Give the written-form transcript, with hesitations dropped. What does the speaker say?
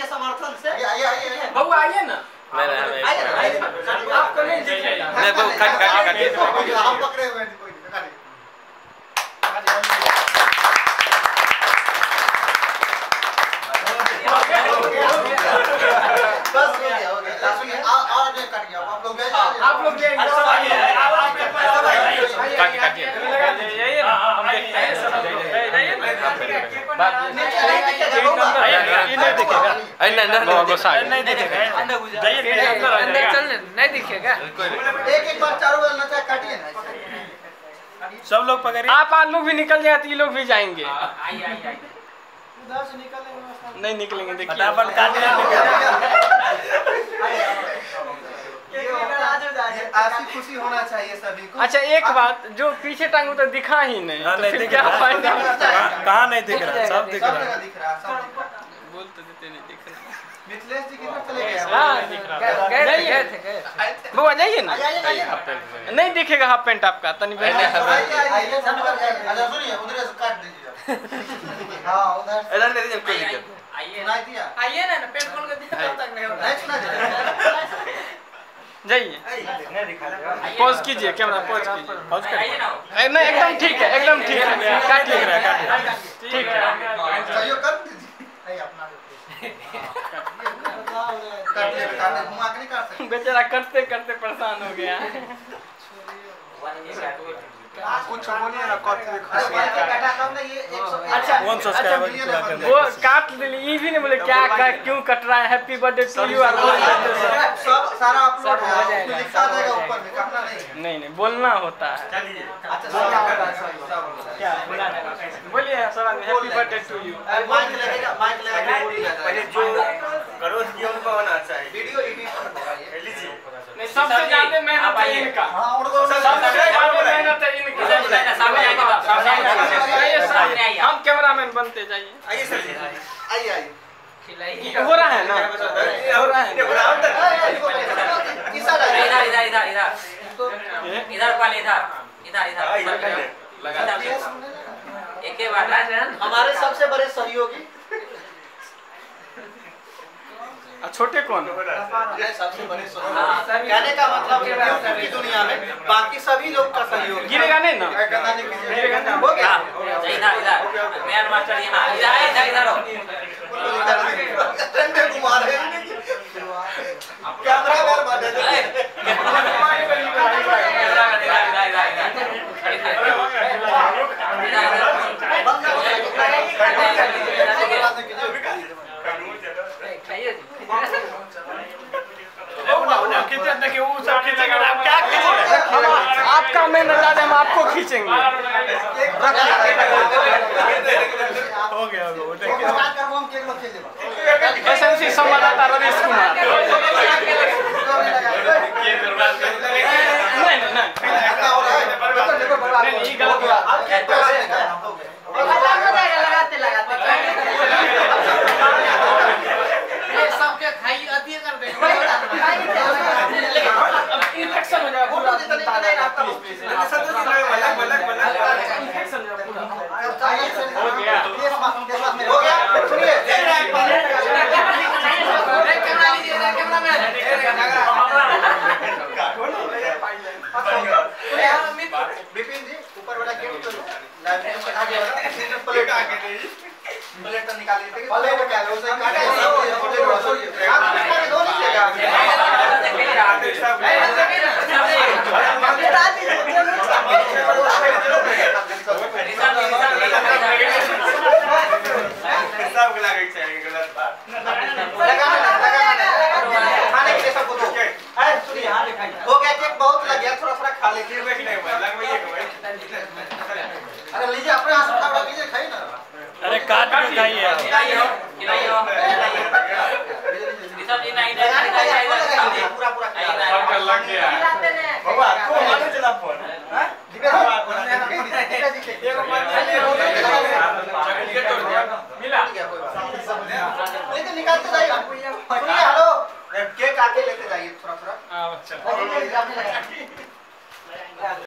समर्थन से आइए बहू आइए ना। आपको नहीं दिखेगा। नहीं बहू काटिए हम पकड़े हुए हैं कोई बस हो गया और नहीं कट गया आप लोग नहीं दिखेगा। एक बार चारों बार नचा काटिए ना सब लोग पकड़िए। आप लोग भी निकल जाए तो ये लोग भी जाएंगे। उधर से निकलेंगे नहीं निकलेंगे देखिए। फटाफट काटिए। ऐसी खुशी होना चाहिए सभी को। अच्छा एक बात, जो पीछे टांग तो दिखा ही नहीं। हाँ, नहीं दिख रहा। कहाँ नहीं दिख रहा? सब दिख रहा। दिख रहा सब बोल तो देते नहीं दिख रहा। मिथिलेश जी किधर चले गए? गए थे। वो आ जाइए ना। नहीं दिखेगा हाफ पैंट आपका तनी सुनिए उधर से काट दीजिए। हाँ उधर इधर दे दीजिए कोई दिक्कत सुनाई दिया। आइए ना पेट खोल के दिया तब तक नहीं होता। नहीं सुना दिया। जाइए पॉज कीजिए, कैमरा पॉज कीजिए। नहीं एकदम ठीक है, एकदम ठीक है। काटिए ठीक है। सहयोग कर दीजिए। नहीं अपना काटिए घुमा के नहीं काट सकते। बेचारा करते करते परेशान हो गया। कुछ बोलिए ना कॉफी काटा कम ना ये 100। अच्छा वो काट दिली, ये भी नहीं बोले क्या क्यों कट रहा है। Happy birthday to you. सब सारा अपलोड हो जाएगा, लिखा जाएगा ऊपर में, काटना नहीं बोलना होता है। अच्छा क्या बोलिए सब happy birthday to you. Mic लगेगा पहले जो करो जीवन को होना चाहिए। वीडियो एडिट होगा ये लीजिए नहीं सबसे ज्यादा मेहनत है इनका। हां उनको सबसे ज्यादा मेहनत है इनकी। हम कैमरामैन बनते जाइए। आइए सर जी आइए हो रहा है ना, हो रहा है। किसा इधर वाले इधर एक बार हमारे सबसे बड़े सहयोगी छोटे कौन? सबसे बड़े सहयोगी कहने का मतलब यूट्यूब की दुनिया में बाकी सभी लोग का सहयोग गिरेगा नहीं ना? गिरेगा नहीं। हो गया इधर मैन मास्टर यहाँ इधर ठंडे घुमा रहे हैं कैमरा मैन बने आपका मेहनत ज्यादा, हम आपको खींचेंगे। हो गया एसएमसी संवाददाता रवीश कुमार। नहीं गलत बात। सबके खाई अति कर देंगे। इन्फेक्शन हो जाएगा पूरा। हो गया सुनिए कैमरा लीजिए, कैमरा मैन विपिन जी ऊपर वाला गेट खोलो। प्लेट आगे प्लेट तो निकाल लीजिए। प्लेट क्या है उसे काटे आप दो लीजिएगा। खाने के लिए सबको दो। सुनिए हो गया केक बहुत लग गया, थोड़ा थोड़ा खा लीजिए। अरे लीजिए अपने हाथ से उठा लीजिए, खाइए ना। अरे काट के खाइए। पूरा पूरा लग गया। बाबा को माने चला फोन मिला लेकिन निकालते जाइए। सुनिए हेलो केक आके लेते जाइए थोड़ा थोड़ा।